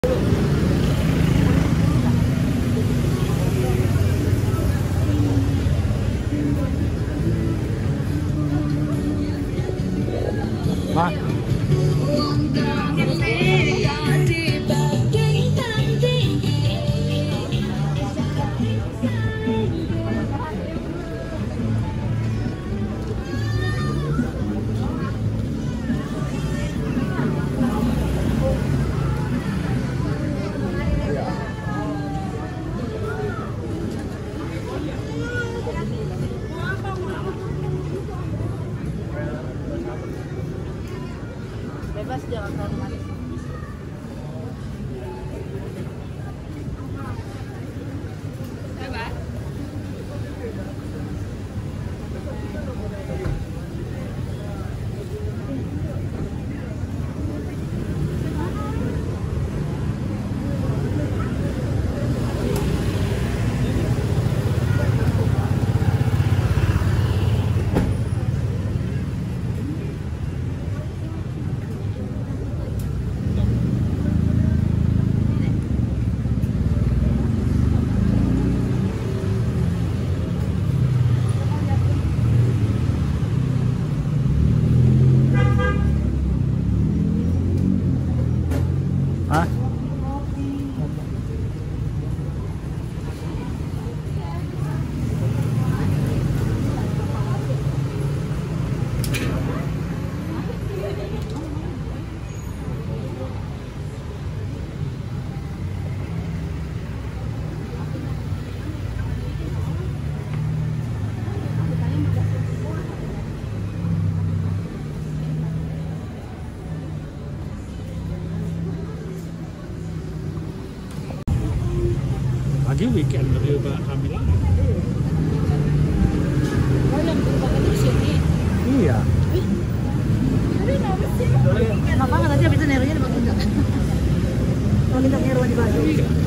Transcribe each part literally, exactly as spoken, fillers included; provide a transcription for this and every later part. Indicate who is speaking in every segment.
Speaker 1: Pak.
Speaker 2: Bebas jangan terlalu manis. Bebas.
Speaker 1: Hah? Lagi weekend lebih kami lagi.
Speaker 2: Oh, yang berbakat di sini.
Speaker 1: Iya.
Speaker 2: Tapi kenapa sih? Makanya nanti habis itu nerunya di bawah. Kalau kita neru di baju.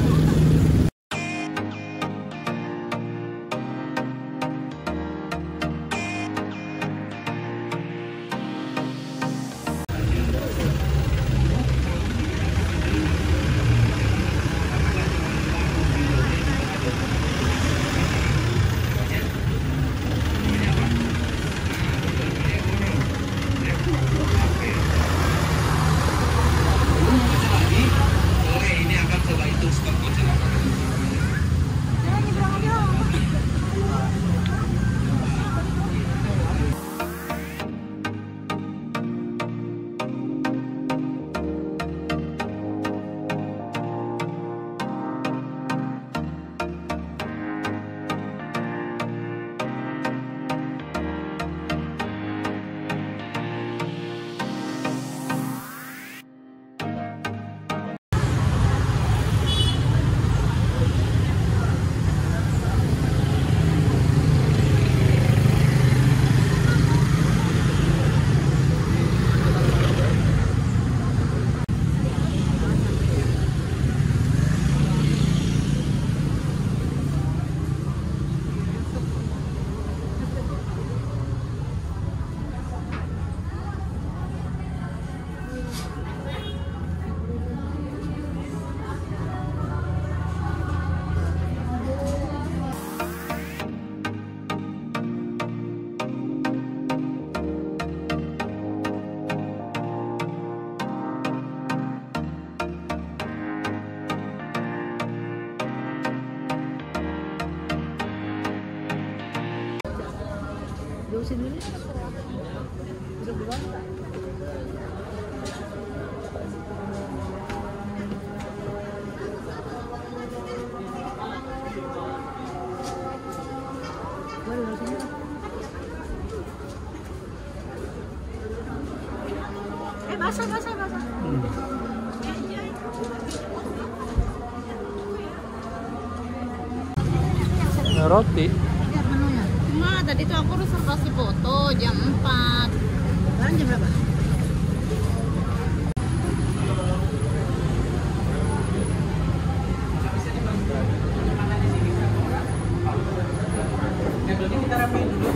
Speaker 2: Lurusin dulu. Udah belum? Eh, basah, basah, basah.
Speaker 1: Hmm. Nah, roti.
Speaker 2: Lihat menunya. Cuma tadi tuh aku reservasi foto jam empat. Sekarang jam berapa?
Speaker 3: Kita rapiin dulu.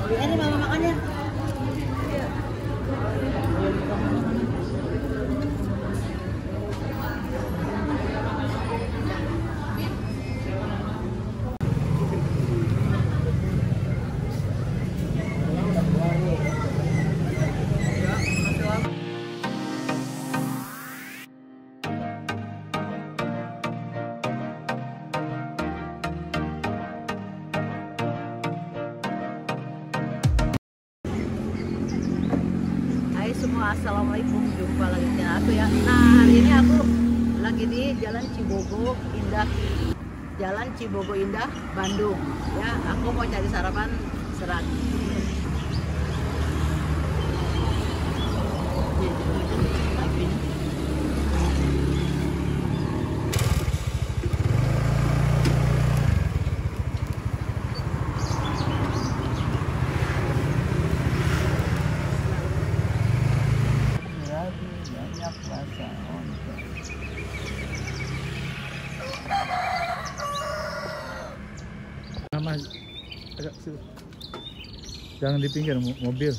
Speaker 2: Ini mama makannya.
Speaker 3: Hai semua, assalamualaikum, jumpa lagi dengan aku ya. Nah, hari ini aku lagi di Jalan Cibogo Indah, Jalan Cibogo Indah, Bandung. Ya, aku mau cari sarapan serat. Banyak rasa onta.
Speaker 1: Nama agak situ. Jangan di pinggir mo- mobil.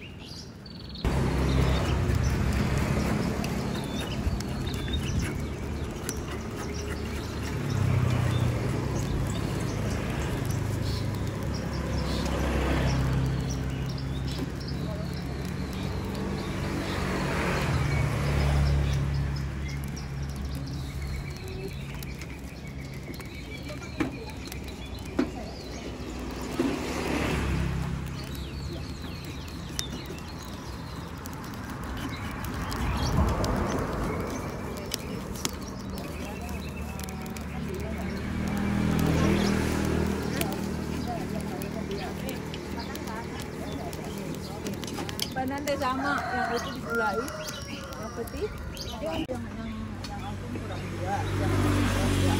Speaker 3: Nanti sama yang itu digulai, yang putih, yang yang yang aku kurang dua, yang kurang dua.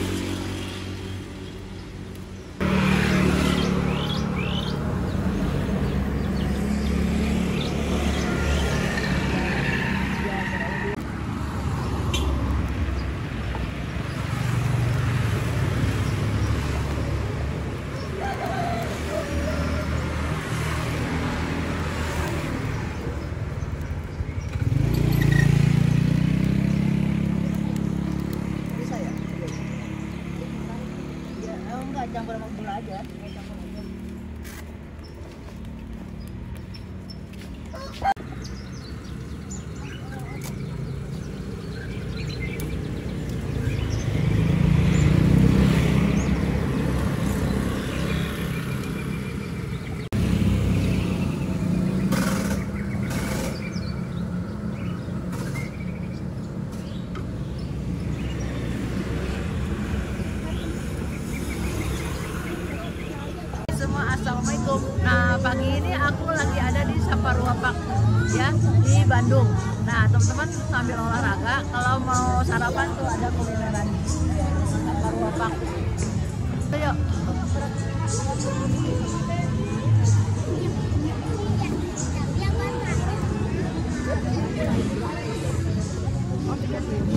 Speaker 3: Bisa ya? Ya, oh enggak, campur sama gula aja. Campur aja. Semua, assalamualaikum. Nah, pagi ini aku lagi ada di Saparua Park ya, di Bandung. Nah, teman-teman sambil olahraga, kalau mau sarapan tuh ada kulineran Saparua Park. Ayo. Oh, di sini.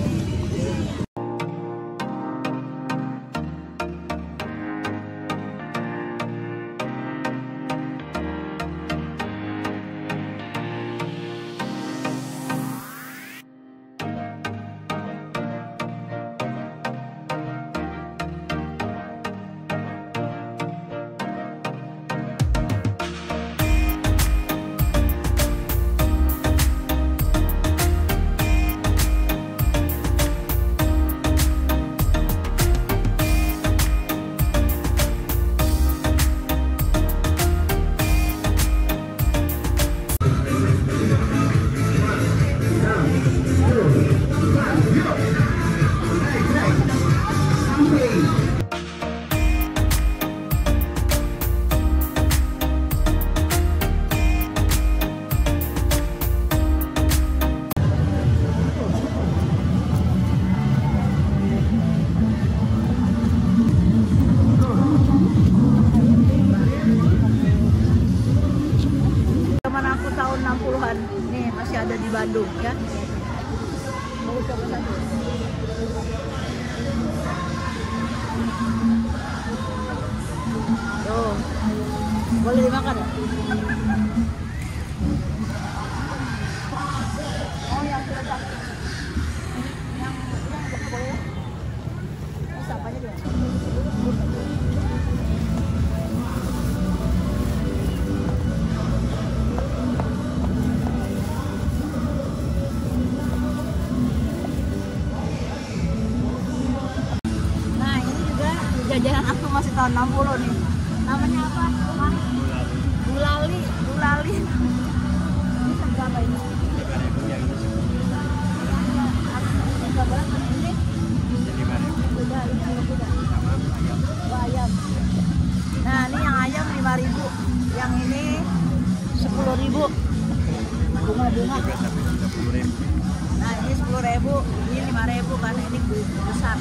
Speaker 2: Boleh dimakan ya? Oh yang sudah sakit. Yang yang buka boleh? Bisa apanya dia? Nah ini juga jajanan aku masih tahun enam puluh nih. Namanya apa? Mas? Gulali, gulali. Ini seberapa ini? Ayam. Nah ini yang ayam lima ribu, yang ini sepuluh ribu. Bunga-bunga. Nah ini sepuluh ribu, ini lima ribu karena ini besar.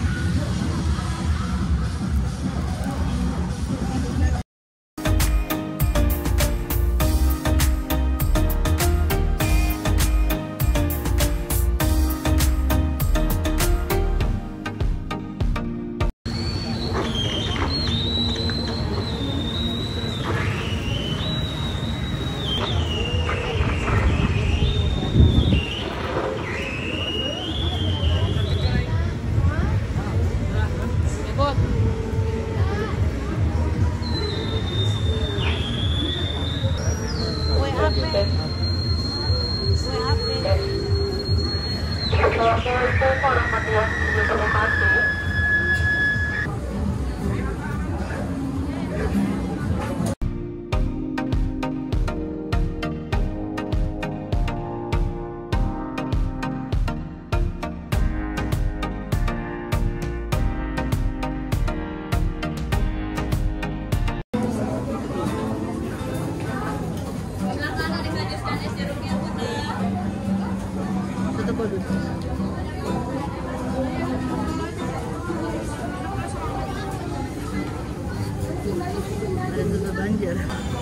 Speaker 2: Ada tutup banjir.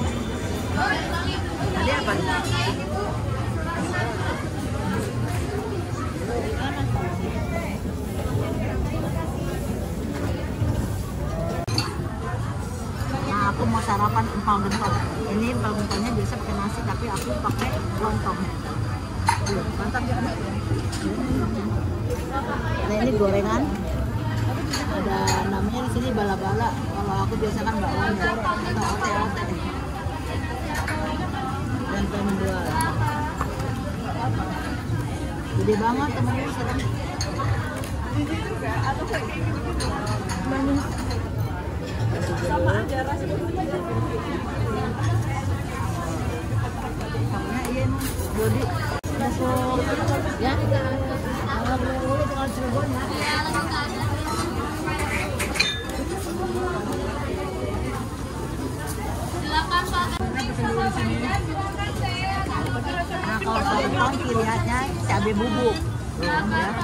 Speaker 2: Ada apa? Nah, aku mau sarapan empal gentong. Ini empal gentongnya biasa pakai nasi, tapi aku pakai lontong. Mantap ya. Nah ini gorengan. Ada namanya di sini bala-bala. Kalau aku biasa kan bakwan ya, atau ote-ote. Dan menjual. Gede banget teman-teman sekarang. Sama aja rasanya. Sama iya nih, body. Masuk ya. Kalau boleh tinggal Cirebon ya. Nah kalau soal pilihannya cabai bubuk ya.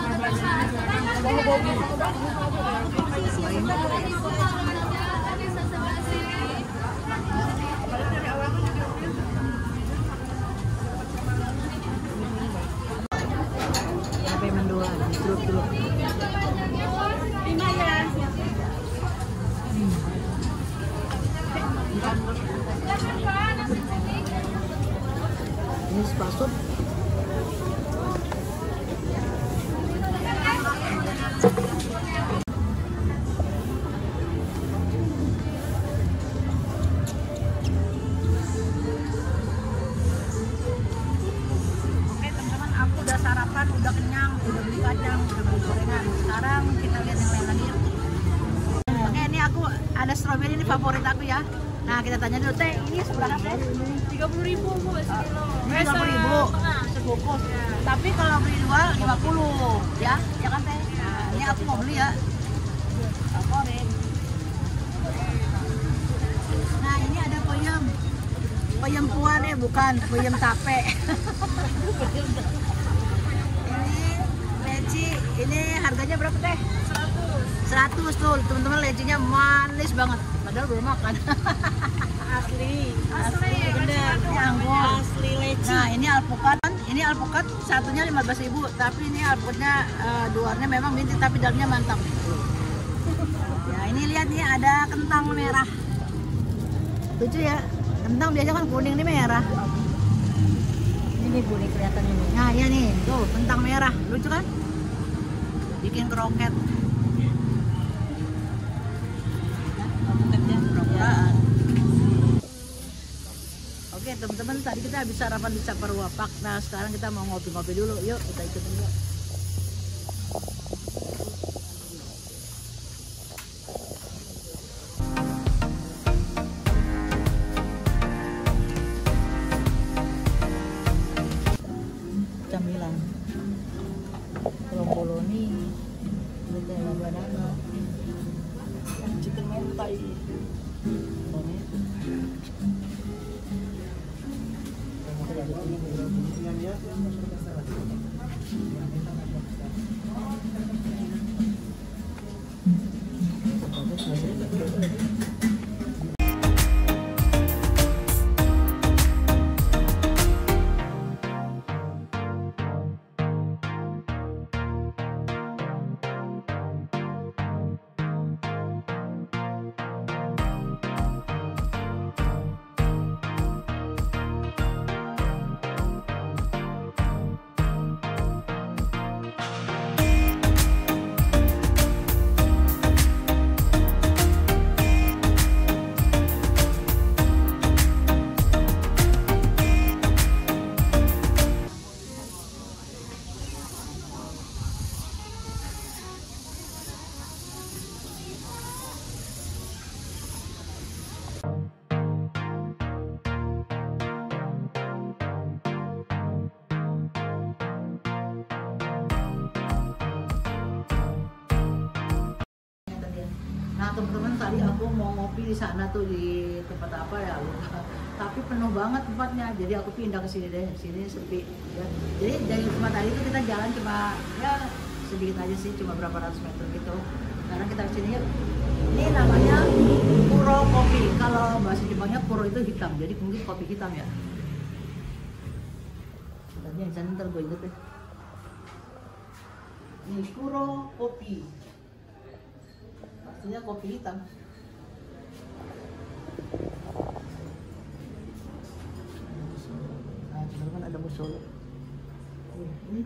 Speaker 2: Cabai mendoan, jeruk-jeruk. Ini spasut. Udah kenyang, udah beli kacang, udah beli gorengan. Sekarang kita lihat yang lain lagi yuk. Oke, ini aku ada stroberi, ini favorit aku ya. Nah kita tanya dulu, teh ini seberapa teh?
Speaker 3: tiga puluh ribu bu sekilo.
Speaker 2: Ini tiga puluh ribu sebungkus. Tapi kalau beli dua lima puluh ya, ya kan teh? Nah, ini aku mau beli ya. Favorit. Nah ini ada peyem, peyem puan ya, bukan peyem tape. Ini harganya berapa teh? seratus tuh teman-teman, lecinya manis banget padahal belum makan. Asli asli bener nyangkut asli leci. Nah ini alpukat, ini alpukat satunya lima belas ribu, tapi ini alpukatnya uh, luarnya memang bintik tapi dalamnya mantap ya. Ini lihat nih ada kentang merah, Lucu ya. Kentang biasa kan kuning, ini merah. Ini kuning kelihatan ini. Nah, iya nih. Tuh, kentang merah. Lucu kan? Bikin kroket. Oke teman-teman, tadi kita habis sarapan di Saparua Park. Nah sekarang kita mau ngopi-ngopi dulu. Yuk kita ikut dulu. Camilan romboloni, Nutella banana, chicken mentai. Nah teman-teman, tadi aku mau ngopi di sana tuh, di tempat apa ya lupa. Tapi penuh banget tempatnya, jadi aku pindah ke sini deh. Sini sepi ya. Jadi dari tempat tadi itu kita jalan cuma ya sedikit aja sih, cuma berapa ratus meter gitu. Sekarang kita ke sini yuk. Ini namanya Kuro Kopi. Kalau bahasa Jepangnya Kuro itu hitam, jadi mungkin kopi hitam ya. Tadi yang sana ntar gue inget deh. Ini Kuro Kopi. Pastinya kopi hitam. Nah, teman-teman ada musola. Ini.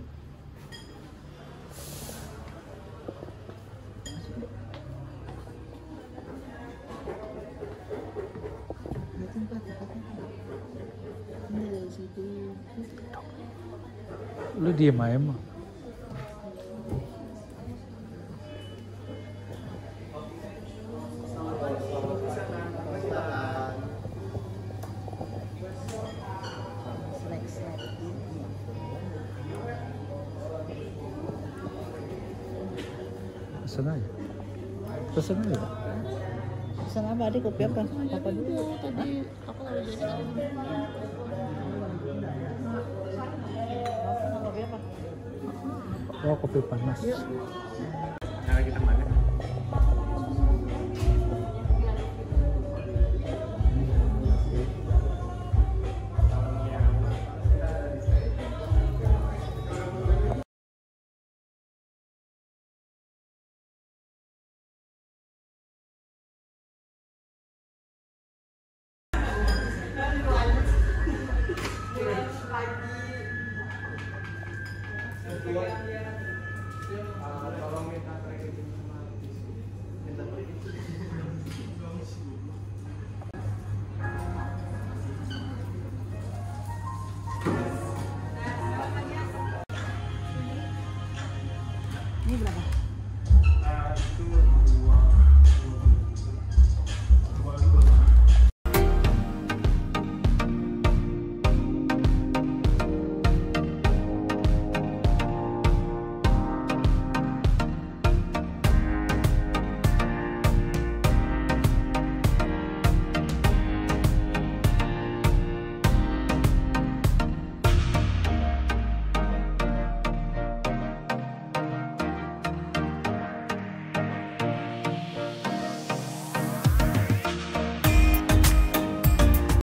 Speaker 2: Ini dari situ.
Speaker 1: Lu diem aja mah. Pesan aja. Pesan aja.
Speaker 2: Pesan apa adik? Kopi apa? Apa dulu?
Speaker 3: Tadi aku nggak jadi kali ini.
Speaker 2: Kopi apa?
Speaker 1: Oh, kopi panas.
Speaker 2: Yuk.
Speaker 1: Nah, kita mana?
Speaker 2: Ini berapa?